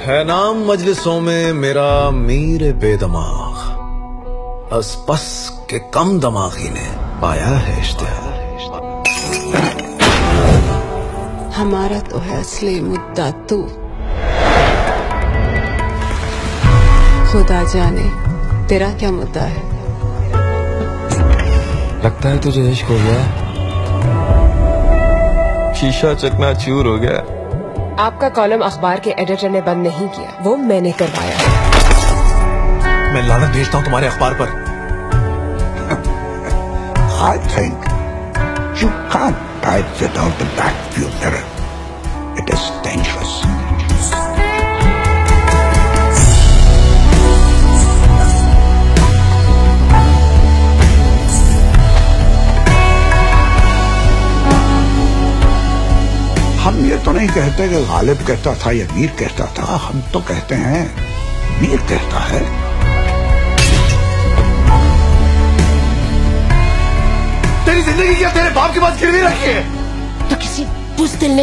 है नाम मजलिसों में मेरा मीर बेदमाग, बस के कम दमागी ने पाया है इश्तिहार। हमारा तो है असली मुद्दा तू, खुदा जाने तेरा क्या मुद्दा है। लगता है तुझे इश्क हो गया, शीशा चकनाचूर हो गया। आपका कॉलम अखबार के एडिटर ने बंद नहीं किया, वो मैंने करवाया। मैं लानत भेजता हूँ तुम्हारे अखबार पर। I think you can't type without the back view mirror. It is dangerous. हम ये तो नहीं कहते कि गालिब कहता था या मीर कहता था, हम तो कहते हैं मीर कहता है। तेरी जिंदगी क्या तेरे बाप के पास गिरवी रखी है? तो किसी बुज़दिल ने